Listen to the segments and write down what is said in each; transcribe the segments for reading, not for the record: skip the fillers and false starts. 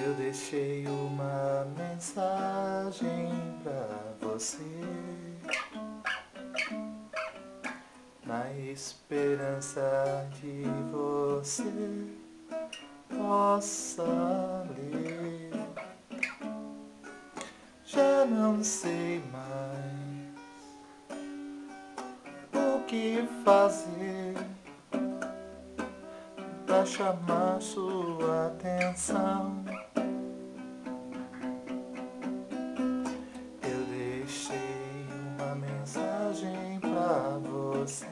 Eu deixei uma mensagem pra você, na esperança de você possa ler. Já não sei mais o que fazer pra chamar sua atenção. Eu deixei uma mensagem pra você,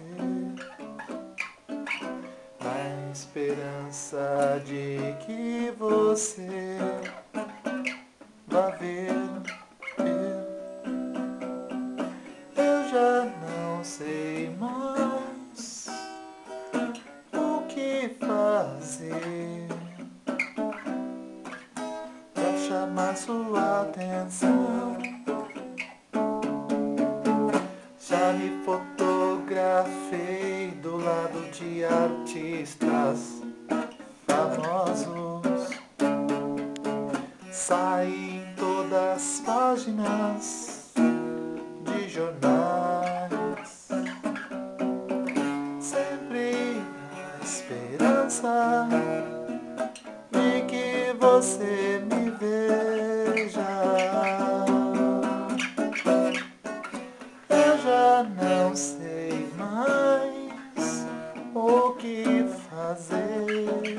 na esperança de que você vá ver. Eu já não sei mais o que fazer pra chamar sua atenção. Já me fotografei do lado de artistas famosos, saí em todas as páginas de jornais, sempre na esperança de que você me veja. Eu já não sei mais o que fazer.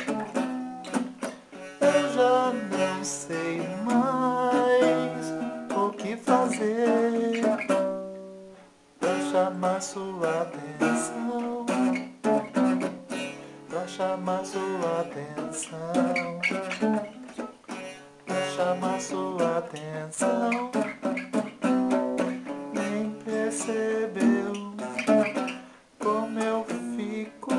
Eu já não sei mais o que fazer pra chamar sua atenção, pra chamar sua atenção, pra chamar sua atenção. Nem percebeu como eu fico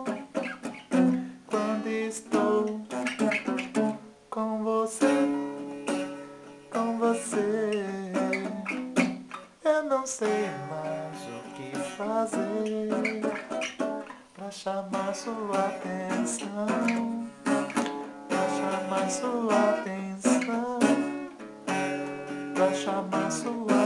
quando estou com você, com você. Eu não sei mais o que fazer pra chamar sua atenção, pra chamar sua atenção, pra chamar sua